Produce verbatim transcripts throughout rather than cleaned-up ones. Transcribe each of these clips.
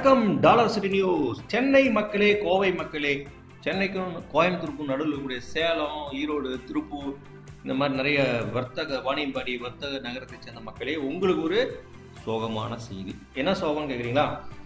வணக்கம் dollar city news. Chennai மக்களே, கோவை மக்களே, சென்னைக்கும் கோயம்புத்தூருக்கும் நடுவில் இருக்கக்கூடிய சேலம், ஈரோடு, திருப்பூர் இந்த மாதிரி நிறைய வர்த்தக வாணியம்பாடி வர்த்தக நகரத்தை சேர்ந்த மக்களே, உங்களுக்கு ஒரு சோகமான செய்தி. என்ன சோகம்னு கேட்குறீங்களா?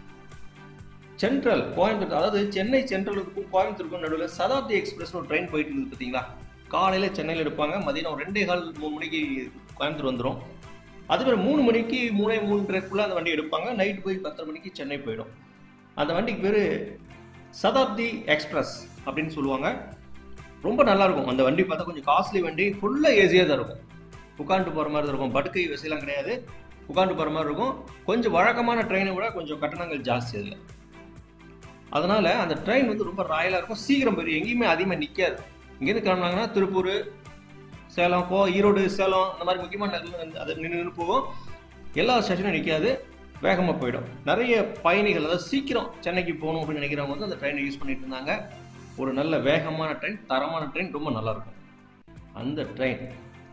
சென்ட்ரல் கோயம்புத்தூர், அதாவது சென்னை சென்ட்ரலுக்கும் கோயம்புத்தூருக்கும் நடுவில் சதாப்தி எக்ஸ்பிரஸ் ஒரு ட்ரெயின் போயிட்டு இருக்குது பார்த்தீங்களா? காலையில் சென்னையில் எடுப்பாங்க, மதியம் ரெண்டே கால் மூணு மணிக்கு கோயம்புத்தூர் வந்துடும். அதுமாதிரி மூணு மணிக்கு மூணே மூணுக்குள்ளே அந்த வண்டி எடுப்பாங்க. நைட்டு போய் பத்தரை மணிக்கு சென்னை போயிடும். அந்த வண்டிக்கு பேர் சதாப்தி எக்ஸ்பிரஸ் அப்படின்னு சொல்லுவாங்க. ரொம்ப நல்லாயிருக்கும் அந்த வண்டி. பார்த்தா கொஞ்சம் காஸ்ட்லி வண்டி, ஃபுல்லாக ஏசியாக தான் இருக்கும். உட்காந்துட்டு போகிற மாதிரி தான் இருக்கும். படுக்கை வசதியெல்லாம் கிடையாது, உட்காந்து போகிற மாதிரி இருக்கும். கொஞ்சம் வழக்கமான ட்ரெயினை விட கொஞ்சம் கட்டணங்கள் ஜாஸ்தி அதில். அதனால் அந்த ட்ரெயின் வந்து ரொம்ப ராயலாக இருக்கும். சீக்கிரம் போயிடும், எங்கேயுமே அதிகமாக நிற்காது. இங்கேருந்து கிளம்புனாங்கன்னா திருப்பூர், சேலம், கோ ஈரோடு, சேலம் இந்த மாதிரி முக்கியமான அது நின்று நின்று போகும். எல்லா ஸ்டேஷனும் நிற்காது, வேகமாக போயிடும். நிறைய பயணிகள், அதாவது சீக்கிரம் சென்னைக்கு போகணும் அப்படின்னு நினைக்கிறவங்க வந்து அந்த ட்ரெயினை யூஸ் பண்ணிட்டு இருந்தாங்க. ஒரு நல்ல வேகமான ட்ரெயின், தரமான ட்ரெயின், ரொம்ப நல்லாயிருக்கும். அந்த ட்ரெயின்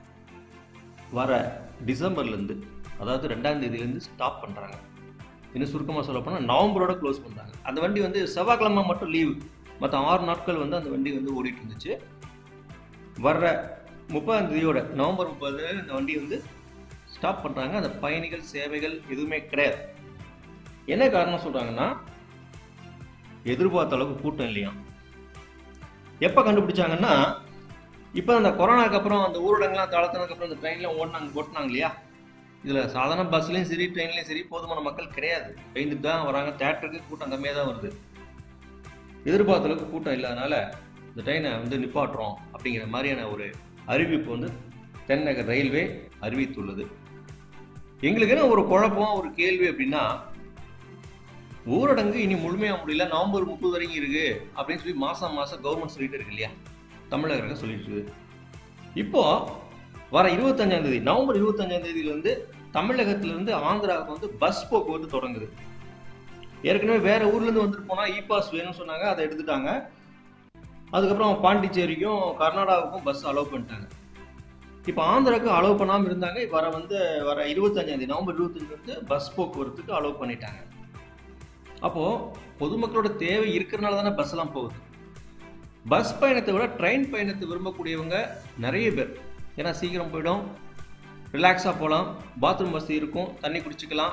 வர டிசம்பர்லேருந்து, அதாவது ரெண்டாம் தேதியிலேருந்து ஸ்டாப் பண்ணுறாங்க. இன்னும் சுருக்கமாக சொல்ல போனால் நவம்பரோட க்ளோஸ் பண்ணுறாங்க. அந்த வண்டி வந்து செவ்வாய்க்கிழமை மட்டும் லீவு, மற்ற ஆறு நாட்கள் வந்து அந்த வண்டி வந்து ஓடிட்டு இருந்துச்சு. வர்ற முப்பதாம் தேதியோட, நவம்பர் முப்பது இந்த வண்டி வந்து ஸ்டாப் பண்ணுறாங்க. அந்த பயணிகள் சேவைகள் எதுவுமே கிடையாது. என்ன காரணம் சொல்கிறாங்கன்னா, எதிர்பார்த்த அளவுக்கு கூட்டம் இல்லையா. எப்போ கண்டுபிடிச்சாங்கன்னா, இப்போ அந்த கொரோனாக்கு அப்புறம் அந்த ஊரடங்கெலாம் தளர்த்தினதுக்கு அப்புறம் இந்த ட்ரெயின்லாம் ஓடினாங்க ஓட்டினாங்க இல்லையா. இதில் சாதாரண பஸ்லேயும் சரி ட்ரெயின்லேயும் சரி போதுமான மக்கள் கிடையாது. பயந்துட்டு தான் வராங்க. தேட்டருக்கு கூட்டம் கம்மியாக தான் வருது. எதிர்பார்த்த அளவுக்கு கூட்டம் இல்லாதனால இந்த ட்ரெயினை வந்து நிப்பாட்டுறோம் அப்படிங்கிற மாதிரியான ஒரு அறிவிப்பு வந்து தென்னக ரயில்வே அறிவித்துள்ளது. எங்களுக்கு என்ன ஒரு குழப்பம், ஒரு கேள்வி அப்படின்னா, ஊரடங்கு இனி முழுமையாக முடியல, நவம்பர் முப்பது வரைக்கும் இருக்கு அப்படின்னு சொல்லி மாசம் மாசம் கவர்மெண்ட் சொல்லிட்டு இருக்கு இல்லையா, தமிழக சொல்லிட்டு இருக்குது. இப்போ வர இருபத்தஞ்சாம் தேதி, நவம்பர் இருபத்தஞ்சாம் தேதியில இருந்து தமிழகத்திலிருந்து ஆந்திராவுக்கு வந்து பஸ் போக்குவரத்து தொடங்குது. ஏற்கனவே வேற ஊர்ல இருந்து வந்துட்டு போனா இ பாஸ் வேணும்னு சொன்னாங்க, அதை எடுத்துட்டாங்க. அதுக்கப்புறம் பாண்டிச்சேரிக்கும் கர்நாடகாவுக்கும் பஸ் அலோவ் பண்ணிட்டாங்க. இப்போ ஆந்திராவுக்கு அலோவ் பண்ணாமல் இருந்தாங்க. வர வந்து வர இருபத்தஞ்சாம் தேதி நவம்பர் இருபத்தஞ்சு வந்து பஸ் போக்குவரத்துக்கு அலோவ் பண்ணிட்டாங்க. அப்போது பொதுமக்களோட தேவை இருக்கிறனால தானே பஸ் எல்லாம் போகுது. பஸ் பயணத்தை விட ட்ரெயின் பயணத்தை விரும்பக்கூடியவங்க நிறைய பேர். ஏன்னா சீக்கிரம் போயிடும், ரிலாக்ஸாக போகலாம், பாத்ரூம் வசதி இருக்கும், தண்ணி குடிச்சிக்கலாம்,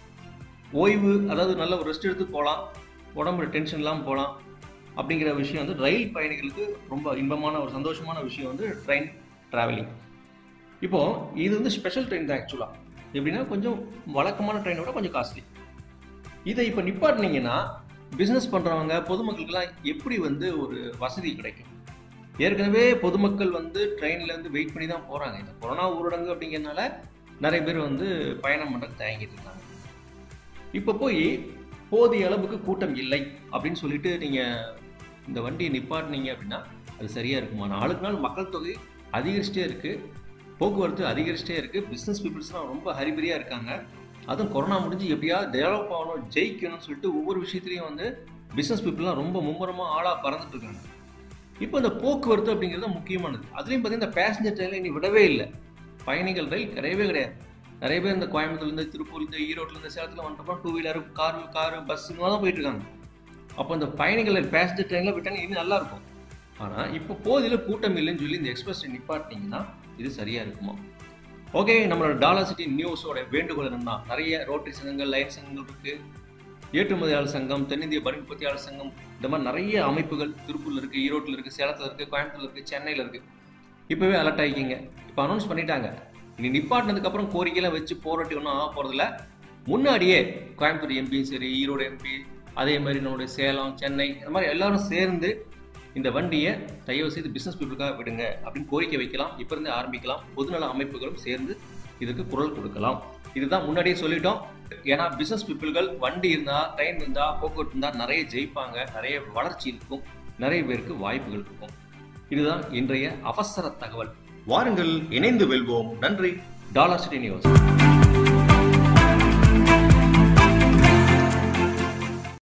ஓய்வு, அதாவது நல்ல ஒரு ரெஸ்ட் எடுத்து போகலாம், உடம்புல டென்ஷன் இல்லாமல் போகலாம். அப்படிங்கிற விஷயம் வந்து ரயில் பயணிகளுக்கு ரொம்ப இன்பமான ஒரு சந்தோஷமான விஷயம் வந்து ட்ரெயின் ட்ராவலிங். இப்போது இது வந்து ஸ்பெஷல் ட்ரெயின் தான் ஆக்சுவலாக. எப்படின்னா கொஞ்சம் வழக்கமான ட்ரெயினை விட கொஞ்சம் காஸ்ட்லி. இதை இப்போ நிப்பாட்டினீங்கன்னா பிஸ்னஸ் பண்ணுறவங்க பொதுமக்களுக்கெல்லாம் எப்படி வந்து ஒரு வசதி கிடைக்கும்? ஏற்கனவே பொதுமக்கள் வந்து ட்ரெயின்லேருந்து வெயிட் பண்ணி தான் போகிறாங்க. இந்த கொரோனா ஊரடங்கு அப்படிங்கிறதுனால நிறைய பேர் வந்து பயணம் பண்ணுறது தயங்கிட்டு இருக்காங்க. இப்போ போய் போதிய அளவுக்கு கூட்டம் இல்லை அப்படின்னு சொல்லிட்டு நீங்கள் இந்த வண்டியை நிப்பாட்டினீங்க அப்படின்னா அது சரியாக இருக்குமா? நாளுக்கு நாள் மக்கள் தொகை அதிகரிச்சிட்டே இருக்குது, போக்குவரத்து அதிகரிச்சிட்டே இருக்குது, பிஸ்னஸ் பீப்புள்ஸ்லாம் ரொம்ப ஹரிபரியாக இருக்காங்க. அதுவும் கொரோனா முடிஞ்சு எப்படியாவது டெவலப் ஆகணும், ஜெயிக்கணும்னு சொல்லிட்டு ஒவ்வொரு விஷயத்துலையும் வந்து பிஸ்னஸ் பீப்புளெலாம் ரொம்ப மும்முரமாக ஆளாக பறந்துட்டு இருக்காங்க. இப்போ இந்த போக்குவரத்து அப்படிங்கிறது முக்கியமானது. அதுலேயும் பார்த்தீங்கன்னா இந்த பேசஞ்சர் ட்ரெயினில் இனி விடவே இல்லை. பயணிகள் ரயில் கிடையவே கிடையாது. நிறைய பேர் இந்த கோயம்புத்தூர்லேருந்து, திருப்பூர்லேருந்து, ஈரோட்லேருந்து, சேலத்தில் வந்துட்டப்போ டூ வீலரு, காரு காரு பஸ்ஸுங்க தான் போயிட்டு இருக்காங்க. அப்போ இந்த பயணிகள் பேசஞ்சர் ட்ரெயினில் விட்டாங்க, இது நல்லா இருக்கும். ஆனால் இப்போ போதில் கூட்டம் இல்லைன்னு சொல்லி இந்த எக்ஸ்பிரஸ் ட்ரெயின் நிப்பாட்டினீங்கன்னா இது சரியாக இருக்குமா? ஓகே, நம்மளோட டாலர் சிட்டி நியூஸோட வேண்டுகோள் என்னன்னா, நிறைய ரோட்டரி சங்கங்கள், லைன் சங்கங்கள் இருக்குது, ஏற்றுமதியாளர் சங்கம், தென்னிந்திய பனின் உற்பத்தியாளர் சங்கம், இந்த மாதிரி நிறைய அமைப்புகள் திருப்பூரில் இருக்குது, ஈரோட்டில் இருக்குது, சேலத்தில் இருக்குது, கோயம்புத்தூரில் இருக்குது, சென்னையில் இருக்குது. இப்போவே அலர்ட் ஆகிக்கிங்க. இப்போ அனௌன்ஸ் பண்ணிட்டாங்க. இனி நிப்பாட்டினதுக்கப்புறம் கோரிக்கையெல்லாம் வச்சு போராட்டி ஒன்றும் ஆக போகிறதில்ல. முன்னாடியே கோயம்புத்தூர் எம்பியும் சரி, ஈரோடு எம்பி, அதே மாதிரி நம்மளுடைய சேலம், சென்னை, இந்த மாதிரி எல்லாரும் சேர்ந்து இந்த வண்டியை தயவு செய்து பிஸ்னஸ் பீப்புளுக்காக விடுங்க அப்படின்னு கோரிக்கை வைக்கலாம். இப்போ இருந்தே ஆரம்பிக்கலாம். பொதுநல அமைப்புகளும் சேர்ந்து இதுக்கு குரல் கொடுக்கலாம். இதுதான் முன்னாடியே சொல்லிட்டோம். ஏன்னா பிஸ்னஸ் பீப்புள்கள் வண்டி இருந்தால், ட்ரெயின் இருந்தால், போக்குவரத்து இருந்தால் நிறைய ஜெயிப்பாங்க, நிறைய வளர்ச்சி இருக்கும், நிறைய பேருக்கு வாய்ப்புகள் இருக்கும். இதுதான் இன்றைய அவசர தகவல். வாருங்கள், இணைந்து வெல்வோம். நன்றி. Dollar city news.